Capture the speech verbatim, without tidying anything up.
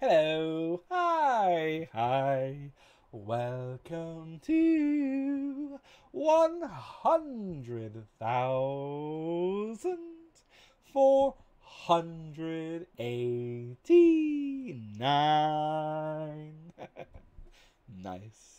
Hello, hi, hi. Welcome to one hundred thousand four hundred eighty-nine. Nice.